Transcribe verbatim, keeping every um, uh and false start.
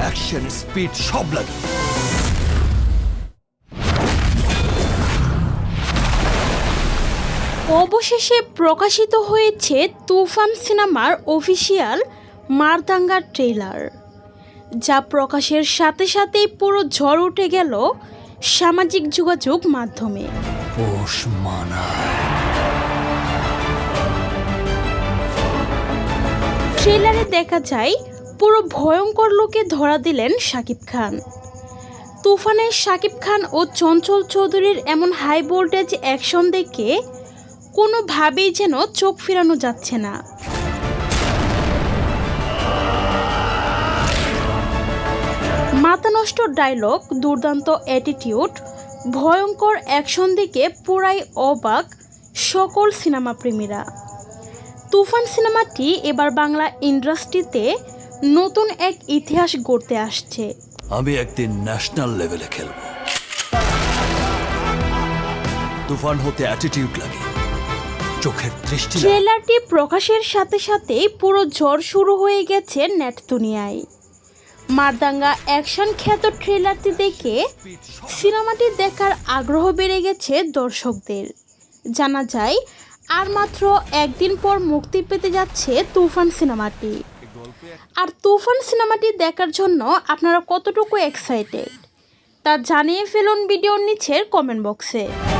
Action, speed সব লাগে। অবশেষে প্রকাশিত হয়েছে তুফান সিনেমার অফিসিয়াল মারদাঙ্গা ট্রেলার, যা প্রকাশের সাথে সাথেই পুরো ঝড় উঠে গেল সামাজিক যোগাযোগ মাধ্যমে। পোষ মানা। ট্রেলারে দেখা যায় পুরো ভয়ঙ্কর লোকে ধরা দিলেন শাকিব খান। তুফানের শাকিব খান ও চঞ্চল চৌধুরীর এমন হাই ভোল্টেজ অ্যাকশন দেখে কোনোভাবেই যেন চোখ ফেরানো যাচ্ছে না। মাথা নষ্ট ডায়লগ, দুর্দান্ত অ্যাটিটিউড, ভয়ঙ্কর অ্যাকশন দেখে পুরাই অবাক সকল সিনেমা প্রেমীরা। তুফান সিনেমাটি এবার বাংলা ইন্ডাস্ট্রিতে নতুন এক ইতিহাস গড়তে আসছে। আমি একদিন ন্যাশনাল লেভেলে খেলব। তুফান হতে অ্যাটিটিউড লাগে, চোখের দৃষ্টি। ট্রেলারটি প্রকাশের সাথে সাথে পুরো ঝড় শুরু হয়ে গেছে নেট দুনিয়ায়। মারদাঙ্গা অ্যাকশন খ্যাত ট্রেলারটি দেখে সিনেমাটি দেখার আগ্রহ বেড়ে গেছে দর্শকদের। জানা যায় আর মাত্র একদিন পর মুক্তি পেতে যাচ্ছে তুফান সিনেমাটি। আর তুফান সিনেমাটি দেখার জন্য আপনারা কতটুকু এক্সাইটেড তা জানিয়ে ফেলুন ভিডিওর নিচের কমেন্ট বক্সে।